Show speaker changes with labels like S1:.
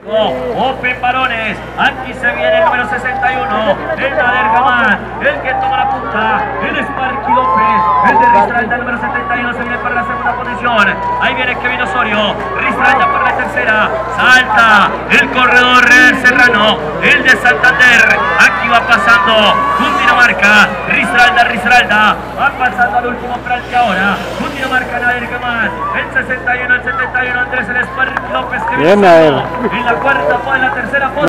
S1: Open varones, aquí se viene el número 61, el Nader Gamán, el que toma la punta, el Sparky López, el de Risaralda, el número 71, se viene para la segunda posición, ahí viene Kevin Osorio, Risaralda para la tercera, salta el corredor Serrano, el de Santander, aquí va pasando Cundinamarca, Risaralda, va pasando al último frente ahora, Cundinamarca, Nader Gamán, el 61, el 71, Andrés, el Sparky López, Kevin Osorio, en la cuarta, en la tercera